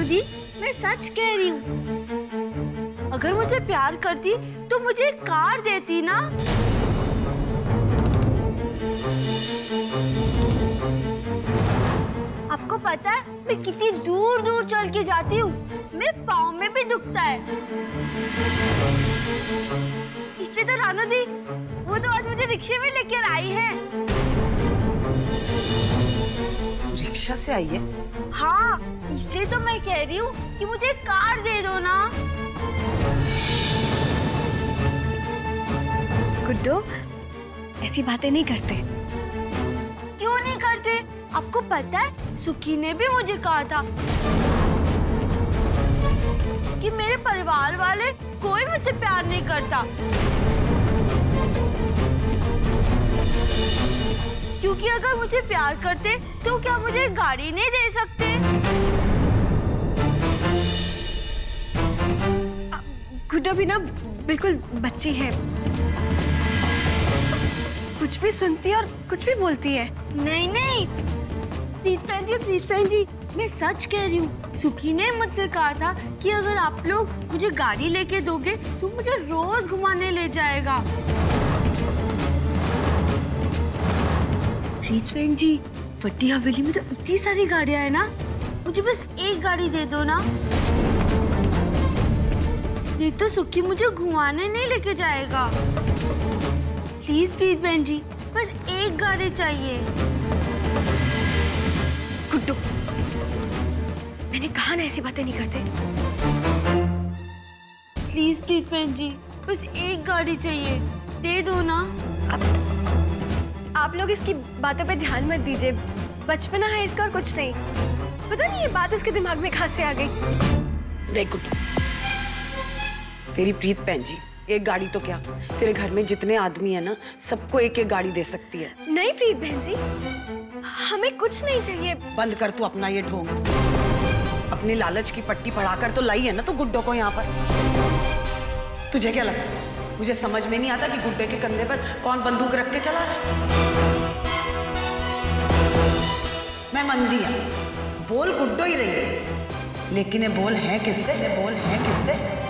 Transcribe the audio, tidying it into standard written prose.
दी, मैं सच कह रही हूँ। अगर मुझे प्यार करती तो मुझे एक कार देती ना। आपको पता है मैं कितनी दूर दूर चल के जाती हूँ, मेरे पाँव में भी दुखता है। इसलिए तो रानो दी, वो तो आज मुझे रिक्शे में लेकर आई है। रिक्शा से आई है? हाँ, इसलिए तो मैं कह रही हूँ कि मुझे कार दे दो ना। गुड्डो, ऐसी बातें नहीं करते। क्यों नहीं करते? आपको पता है सुखी ने भी मुझे कहा था कि मेरे परिवार वाले कोई मुझसे प्यार नहीं करता, क्योंकि अगर मुझे प्यार करते तो क्या मुझे गाड़ी नहीं दे सकते? गुड्डो भी ना बिल्कुल बच्ची है, कुछ भी सुनती है और कुछ भी बोलती है। नहीं नहीं, प्लीज बहन जी, मैं सच कह रही हूँ। सुखी ने मुझसे कहा था कि अगर आप लोग मुझे गाड़ी लेके दोगे तो मुझे रोज घुमाने ले जाएगा। प्लीज बहन जी, बड़ी हवेली में तो इतनी सारी गाड़ियां है ना, मुझे बस एक गाड़ी दे दो ना। नहीं तो सुखी मुझे घुमाने नहीं लेके जाएगा। प्लीज बहन जी, बस एक गाड़ी चाहिए। गुड्डो, मैंने कहा ना ऐसी बातें नहीं करते। प्लीज बहन जी, बस एक गाड़ी चाहिए, दे दो ना। आप लोग इसकी बातों पे ध्यान मत दीजिए, बचपना है इसका और कुछ नहीं। पता नहीं ये बात इसके दिमाग में कहां से आ गई। देख गुड्डो, तेरी प्रीत बहन जी एक गाड़ी तो क्या, तेरे घर में जितने आदमी है ना, सबको एक एक गाड़ी दे सकती है। नहीं प्रीत बहन जी, हमें कुछ नहीं चाहिए। बंद कर तू अपना ये ढोंग। अपने लालच की पट्टी पढ़ाकर तो लाई है ना तू गुड्डो को यहाँ पर। तुझे क्या लगता है मुझे समझ में नहीं आता कि गुड्डे के कंधे पर कौन बंदूक रख के चला रहा है? मैं मंदी है, बोल गुड्डो ही रही है, लेकिन ये बोल है किससे?